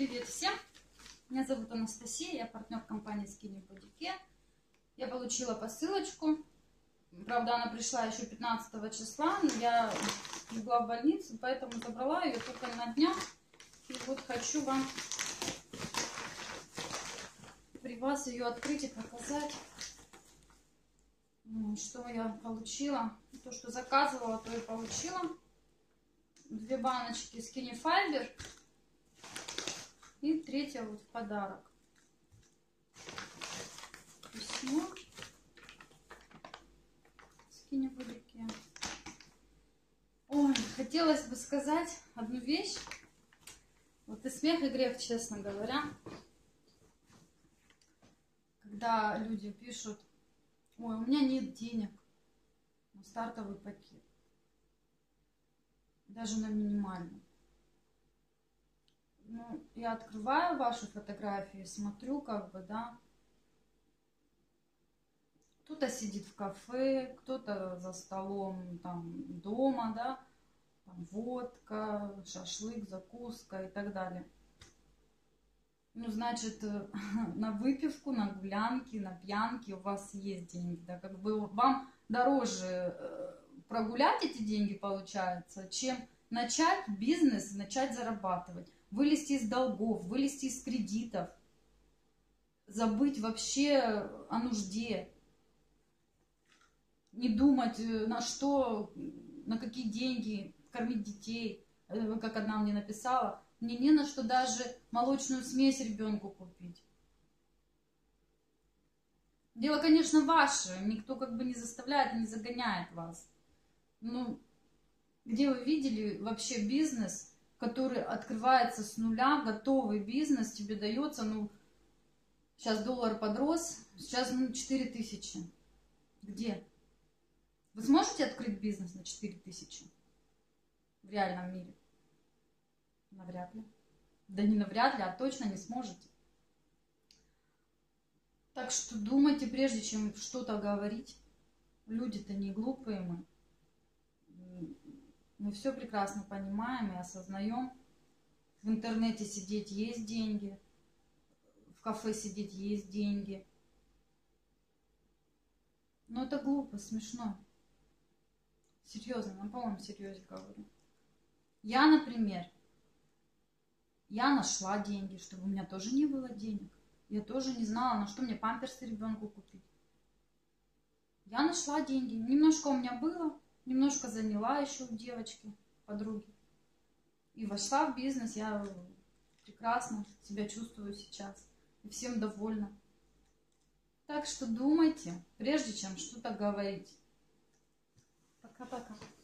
Привет всем! Меня зовут Анастасия, я партнер компании Skinny Body Care. Я получила посылочку. Правда, она пришла еще 15 числа, но я легла в больницу, поэтому забрала ее только на днях. И вот хочу вам при вас ее открыть и показать, что я получила. То, что заказывала, то и получила. 2 баночки Skinny Fiber. И 3-я вот в подарок. Письмо. Skinny Body Care. Ой, хотелось бы сказать одну вещь. Вот и смех, и грех, честно говоря. Когда люди пишут: ой, у меня нет денег на стартовый пакет. Даже на минимальный. Ну, я открываю ваши фотографии, смотрю, как бы, да. Кто-то сидит в кафе, кто-то за столом там дома, да. Там водка, шашлык, закуска и так далее. Ну, значит, на выпивку, на гулянки, на пьянки у вас есть деньги, да. Как бы вам дороже прогулять эти деньги, получается, чем начать бизнес, начать зарабатывать. Вылезти из долгов, вылезти из кредитов, забыть вообще о нужде, не думать, на что, на какие деньги кормить детей. Как одна мне написала, мне не на что даже молочную смесь ребенку купить. Дело, конечно, ваше, никто как бы не заставляет, не загоняет вас. Ну, где вы видели вообще бизнес, который открывается с нуля, готовый бизнес тебе дается, ну, сейчас доллар подрос, сейчас 4000. Где? Вы сможете открыть бизнес на 4000 в реальном мире? Навряд ли. Да не навряд ли, а точно не сможете. Так что думайте, прежде чем что-то говорить. Люди-то не глупые мы. Мы все прекрасно понимаем и осознаем. В интернете сидеть есть деньги. В кафе сидеть есть деньги. Но это глупо, смешно. Серьезно, на полном серьезе говорю. Я, например, я нашла деньги, чтобы у меня тоже не было денег. Я тоже не знала, на что мне памперсы ребенку купить. Я нашла деньги. Немножко у меня было, немножко заняла еще у девочки, подруги. И вошла в бизнес. Я прекрасно себя чувствую сейчас. И всем довольна. Так что думайте, прежде чем что-то говорить. Пока-пока.